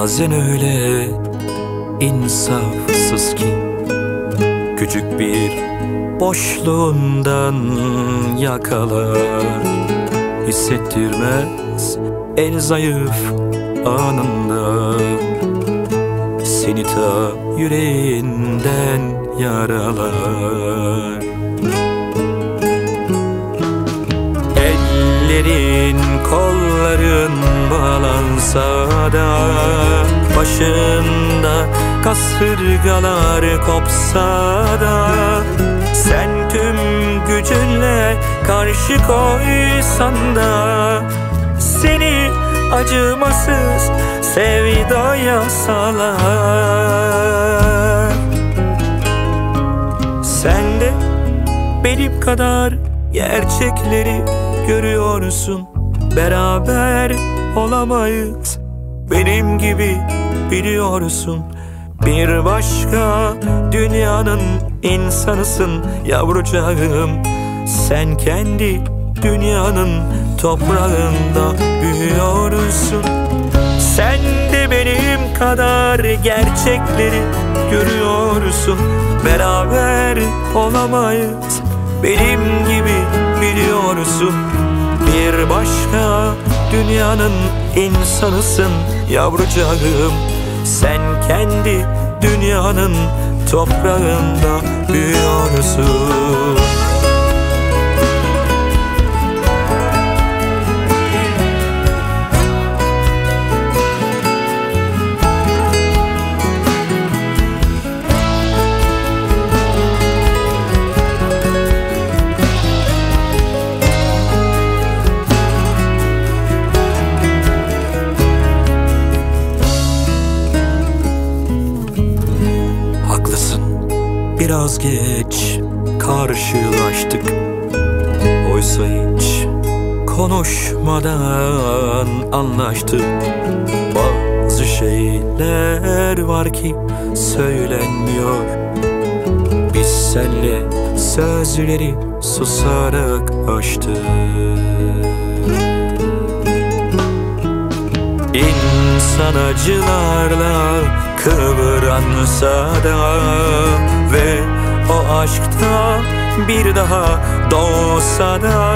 Bazen öyle insafsız ki küçük bir boşluğundan yakalar. Hissettirmez en zayıf anında, seni ta yüreğinden yaralar. Ellerin kolların bağlansa da, başında kasırgalar kopsa da, sen tüm gücünle karşı koysan da, seni acımasız sevdaya salar. Sen de benim kadar gerçekleri görüyorsun. Beraber olamayız, benim gibi biliyorsun. Bir başka dünyanın insanısın yavrucağım. Sen kendi dünyanın toprağında büyüyorsun. Sen de benim kadar gerçekleri görüyorsun. Beraber olamayız, benim gibi biliyorsun. Bir başka dünyanın insanısın yavrucağım. Sen kendi dünyanın toprağında büyüyorsun. Biraz geç karşılaştık, oysa hiç konuşmadan anlaştık. Bazı şeyler var ki söylenmiyor, biz senle sözleri susarak açtık. İnsan acılarla kıvransa da ve o aşkta bir daha doğsa da,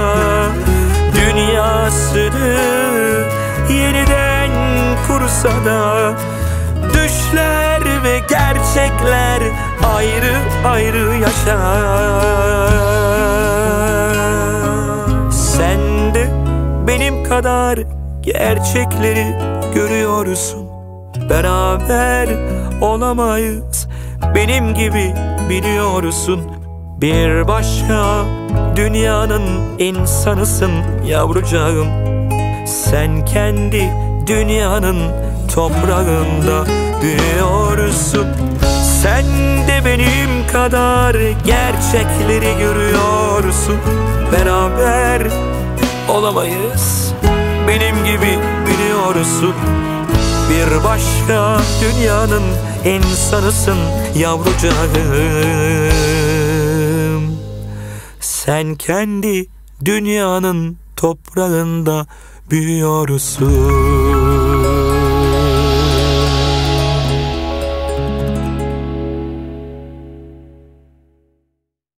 dünyasını yeniden kursa da, düşler ve gerçekler ayrı ayrı yaşar. Sen de benim kadar gerçekleri görüyorsun. Beraber olamayız, benim gibi biliyorsun. Bir başka dünyanın insanısın yavrucağım. Sen kendi dünyanın toprağında büyüyorsun. Sen de benim kadar gerçekleri görüyorsun. Beraber olamayız, benim gibi biliyorsun. Bir başka dünyanın insanısın yavrucağım. Sen kendi dünyanın toprağında büyüyorsun.